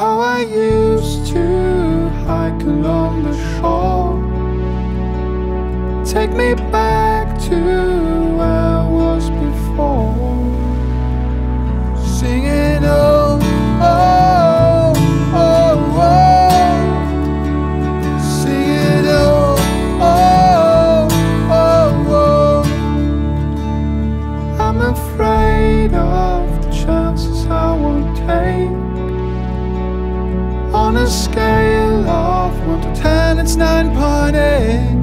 how I used to hike along the shore. Take me back to where I was before. Singing oh, oh, oh, oh. Singing oh, oh, oh, oh. I'm afraid of the chances I won't take. On a scale of 1 to 10, it's 9.8.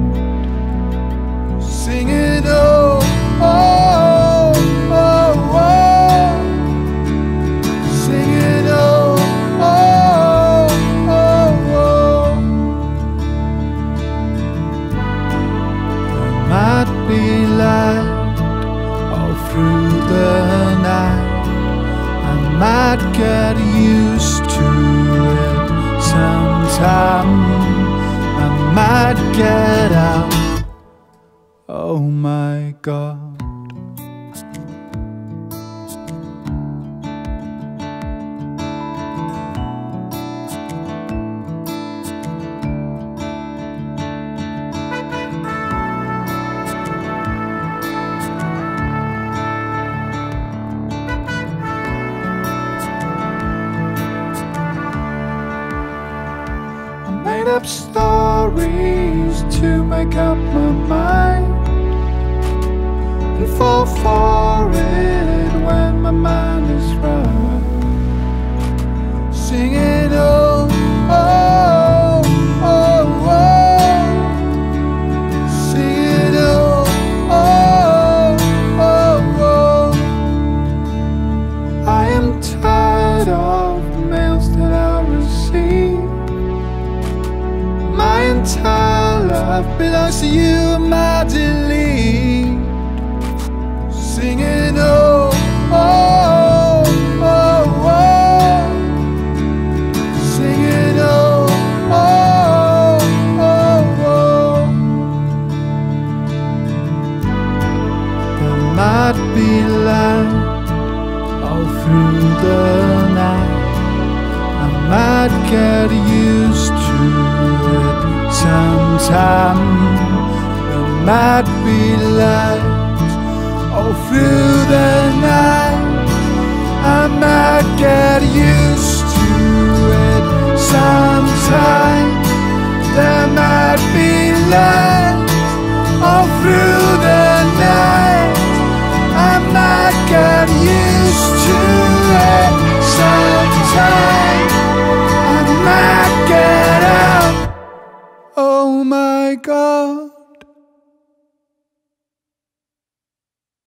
Singing oh, oh, oh, oh. Singing oh, oh, oh, oh. I might be light all through the night. I might get used to it sometime. I might get out. Oh my God. I made up stories to make up my mind and fall for it when my mind is right. Singing oh, oh, oh, oh. Singing oh, oh, oh, oh. I am tired of the mails that I receive. My entire life belongs to you and my delete. Singing oh, oh, oh, oh. Singing oh, oh, oh, oh. There might be light all through the night. I might get used to it sometime. There might be light all through the night. I might get